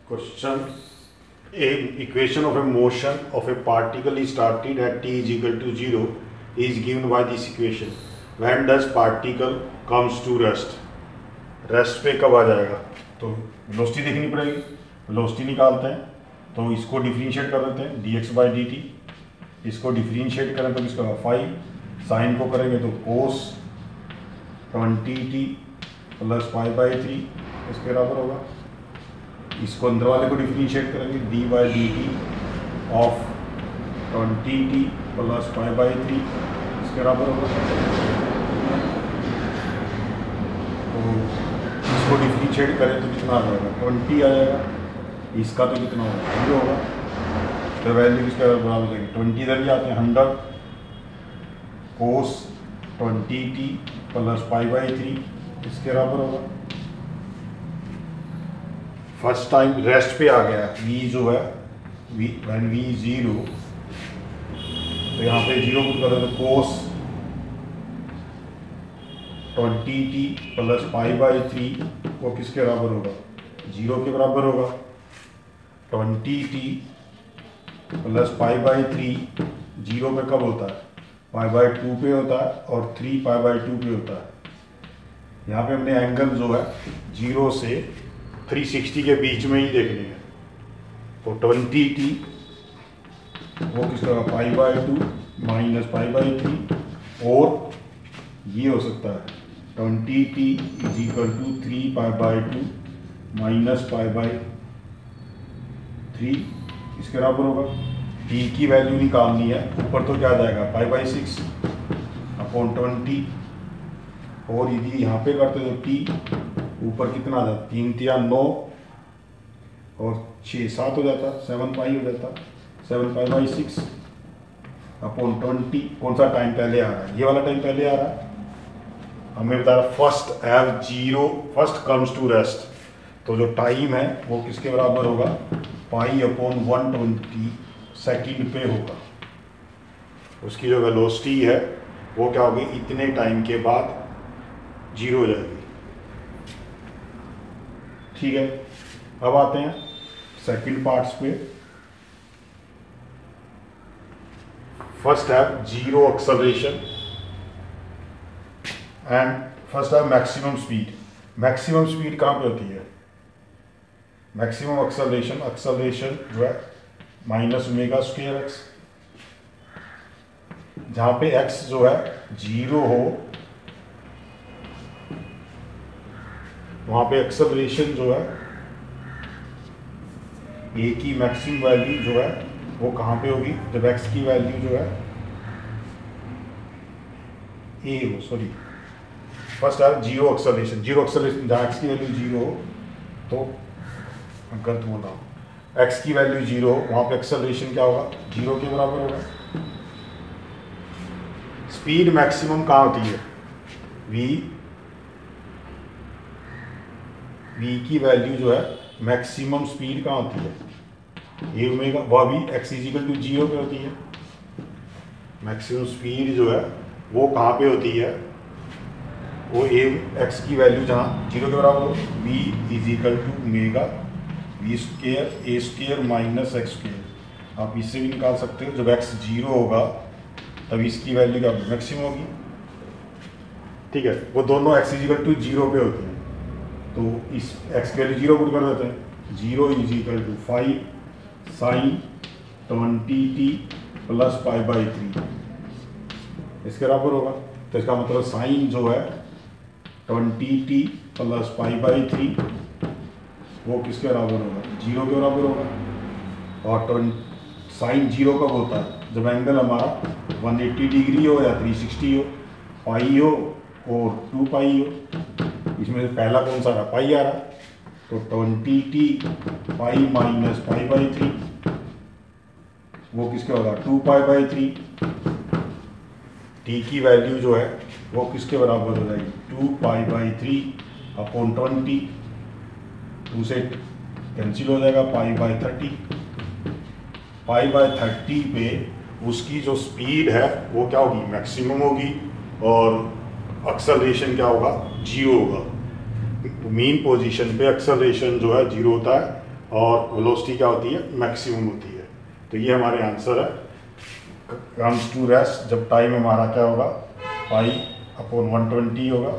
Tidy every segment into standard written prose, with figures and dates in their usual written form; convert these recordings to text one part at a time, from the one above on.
Question: a equation of a motion of a particle is started at t is equal to 0 is given by this equation. When does particle comes to rest? Rest पे कब आ जाएगा? तो velocity देखनी पड़ेगी, velocity निकालते हैं तो इसको डिफरेंशिएट कर देते हैं dx बाई डी टी, इसको डिफरेंशिएट करें तो किसका 5, साइन को करेंगे तो कोस 20t प्लस पाई बाई 3 इसके बराबर होगा। इसको अंदर वाले को डिफरेंशिएट करेंगे D by D T of 20t plus pi by 3 इसके बराबर होगा। तो इसको डिफरेंशिएट करें तो कितना आ जाएगा 20 आ जाएगा, इसका तो कितना होगा 0 होगा। तो वैल्यू किसके बराबर हो जाएगी 20 इधर भी आते हैं 100 कोस 20t प्लस पाई बाई 3 इसके बराबर होगा। फर्स्ट टाइम रेस्ट पे आ गया v जो है व्हेन v 0, तो यहाँ पे 0 पुट कर देते कोस 20t प्लस पाई बाई 3 वो किसके बराबर होगा 0 के बराबर होगा। 20t प्लस पाई बाई 3 0 पे कब होता है पाई बाई 2 पे होता है और 3 पाई बाई 2 पे होता है। यहाँ पे हमने एंगल जो है 0 से 360 के बीच में ही देखने हैं। तो 20t वो किसका pi by 2 minus pi by 3 और ये हो सकता है 20t is equal to 3 pi by 2 minus pi by 3 इसके बराबर होगा। t की वैल्यू निकालनी है, ऊपर तो क्या आ जाएगा पाई बाई 6 अपॉन 20 और यदि यहाँ पे करते तो t ऊपर कितना आ जाता 3 3 9 और 6 7 हो जाता 7 पाई हो जाता 7 पाई बाई 6 अपॉन 20। कौन सा टाइम पहले आ रहा है, ये वाला टाइम पहले आ रहा है। हमें बता रहा फर्स्ट एव 0 फर्स्ट कम्स टू रेस्ट, तो जो टाइम है वो किसके बराबर होगा पाई अपॉन 120 सेकेंड पे होगा। उसकी जो वेलोसिटी है वो क्या होगी इतने टाइम के बाद 0 हो जाएगी। ठीक है, अब आते हैं सेकंड पार्ट्स पे। फर्स्ट है 0 एक्सेलरेशन एंड फर्स्ट है मैक्सिमम स्पीड। मैक्सिमम स्पीड कहाँ पे होती है मैक्सिमम एक्सेलरेशन, एक्सेलरेशन जो है माइनस ओमेगा स्क्वायर एक्स, जहाँ पे x जो है 0 हो वहाँ पे एक्सेलरेशन जो है a की मैक्सिमम वैल्यू जो है वो कहाँ पे होगी जब x की वैल्यू जो है a हो, सॉरी फर्स्ट है 0 एक्सेलरेशन। 0 एक्सेलरेशन जहाँ x की वैल्यू 0 हो, तो गलत बोल रहा हूँ, x की वैल्यू 0 हो वहाँ पे एक्सेलरेशन क्या होगा 0 के बराबर होगा। स्पीड मैक्सिमम कहाँ होती है v की वैल्यू जो है मैक्सिमम स्पीड कहाँ होती है ए ओमेगा, वह भी x इजिकल टू 0 पे होती है। मैक्सिमम स्पीड जो है वो कहाँ पे होती है वो ए x की वैल्यू जहाँ 0 के बराबर हो v is equal to omega v square a square minus x square. आप इससे भी निकाल सकते हो, जब x 0 होगा तब इसकी वैल्यू क्या मैक्सिमम होगी। ठीक है, वो दोनों x इजिकल टू 0 पे होते हैं, तो इस x की वैल्यू 0 पुट कर देते हैं। 0 is equal to 5 sine 20t plus pi by 3 इसके बराबर होगा। तो इसका मतलब साइन जो है 20t प्लस पाई बाई 3 वो किसके बराबर होगा 0 के बराबर होगा। और साइन 0 कब होता है जब एंगल हमारा 180 डिग्री हो या 360 हो, पाई हो और 2 पाई हो। इसमें से पहला कौन सा आ रहा पाई आ रहा, तो 20t pi minus pi by 3 वो किसके होगा 2 पाई बाई 3। t की वैल्यू जो है वो किसके बराबर हो जाएगी 2 पाई बाई 3 अपॉन 20, 2 से कैंसिल हो जाएगा पाई बाई 30। पाई बाई 30 पे उसकी जो स्पीड है वो क्या होगी मैक्सिमम होगी और एक्सेलरेशन क्या होगा 0 होगा। मीन पोजीशन पे एक्सेलरेशन जो है 0 होता है और वेलोसिटी क्या होती है, मैक्सिमम होती है। तो ये हमारे आंसर है, कम्स टू रेस्ट जब टाइम हमारा क्या होगा, पाई अपॉन 120 होगा।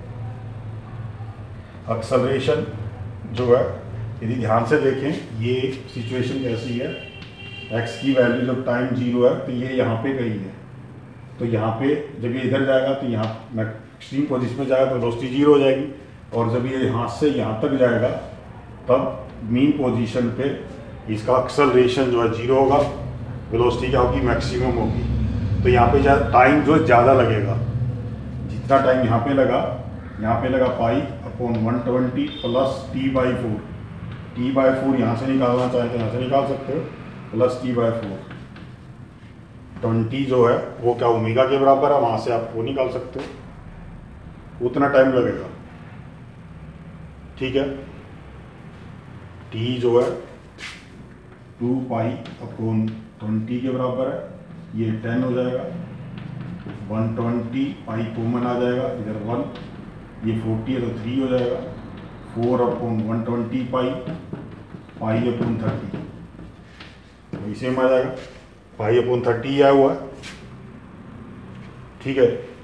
एक्सेलरेशन जो है, यदि ध्यान से देखें ये सिचुएशन कैसी है, x की वैल्यू जब टाइम 0 है तो ये यहाँ पे कहीं है, तो यहाँ पे जब ये इधर जाएगा तो यहाँ एक्सट्रीम पोजीशन में जाएगा तो वेलोसिटी 0 हो जाएगी, और जब ये यहाँ से यहाँ तक जाएगा तब मीन पोजीशन पे इसका एक्सेलरेशन जो है 0 होगा, वेलोसिटी क्या होगी, मैक्सिमम होगी। तो यहाँ पे टाइम जो ज़्यादा लगेगा, जितना टाइम यहाँ पे लगा pi upon 120 plus t/4, t/4 यहाँ से निकालना चाहे तो यहाँ से निकाल सकते हो, प्लस t/4, 20 जो है वो क्या ओमेगा के बराबर है, वहाँ से आप वो निकाल सकते हो, उतना टाइम लगेगा। ठीक है, t जो है 2 पाई अपॉन 20 के बराबर है, ये 10 हो जाएगा, 120 पाई कॉमन आ जाएगा, इधर 1, ये 40 है तो 3 हो जाएगा, 4 अपॉन 120 पाई अपॉन 30, तो इसे में आ जाएगा, पाई अपॉन 30 आया हुआ है। ठीक है,